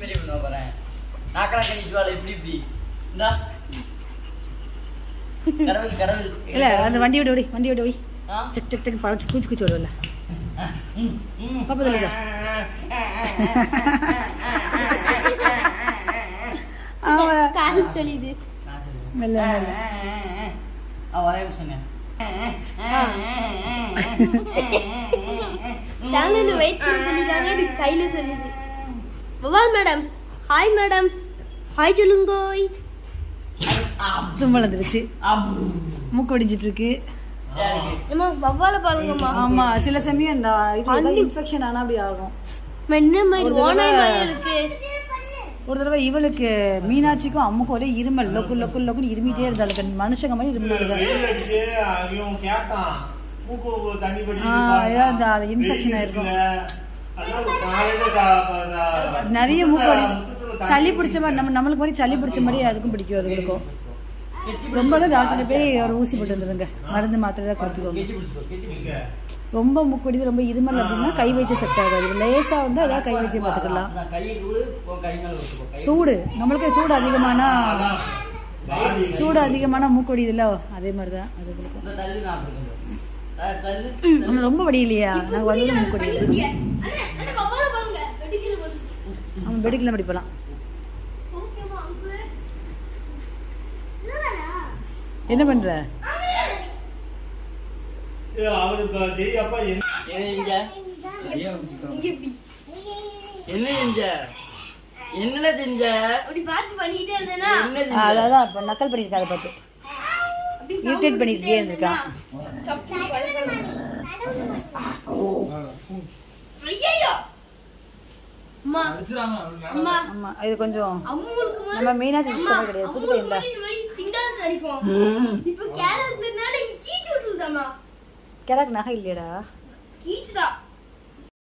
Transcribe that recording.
மாதிரி பண்ண போறேன். நாக்கடா கணிக்குவால இப்படி இந்தா கடவுள் இல்ல அந்த வண்டி விட வை செக் செக் செக் பழச்சு கூச்சு விடுவல பாப்பா சொல்லுங்க கால் சொல்லிது மெல்ல ஒரே நிமிஷங்க நாங்க வெயிட் பண்ணிட்டாங்க கையில சொல்லிது பவால் மேடம் ஹாய் மேடம் ஹாய் சொல்லுங்க தும்மல் வந்துருச்சு மூக்கு ஒடிஞ்சிட்டு இருக்கு அம்மா பவால பாருங்கம்மா ஆமா சில சமயம் இது இன்ஃபெக்ஷன் ஆனா அப்படி ஆகும் என்ன மாதிரி ஓனாய் மாதிரி இருக்கு ஒரு தடவை இவளுக்கு மீனாட்சிக்கும் அம்முக்கும் ஒரே இருமல் லொக்குன்னு இருமிட்டே இருந்தாளுக்கு மனுஷங்க மாதிரி இருமினாளுங்க இன்ஃபெக்ஷன் ஆயிருக்கும் நிறைய மூக்கு சளி பிடிச்ச மாதிரி நம்மளுக்கு மாதிரி சளி பிடிச்ச மாதிரி அதுக்கும் பிடிக்கும் அதுகளுக்கும் ரொம்ப டாக்டர் போய் ஒரு ஊசி போட்டு வந்துருங்க மருந்து மாத்திரை கொடுத்துக்கோங்க ரொம்ப மூக்குவடிது ரொம்ப இருமல் அப்படின்னா கை வைத்தியம் செட் ஆகாது லேசா வந்து அதாவது கை வைத்தியம் பார்த்துக்கலாம் சூடு நம்மளுக்கு சூடு அதிகமான மூக்குவடிதுல அதே மாதிரிதான் அதுகளுக்கும் ரொம்ப வடியிலையா நாங்கள் வந்து மூக்குவடியில அவன் வெடிக்கலாம் படிப்பலாம் என்ன பண்ற என்ன செஞ்ச அதான் நக்கல் பண்ணிருக்கா அதை பார்த்து இரிட்டேட் பண்ணிட்டே இருந்திருக்கான் ஆமா இது கொஞ்சம் நம்ம மீனாட்சி கிடையாது புது கிழக்கு நகை இல்லையடா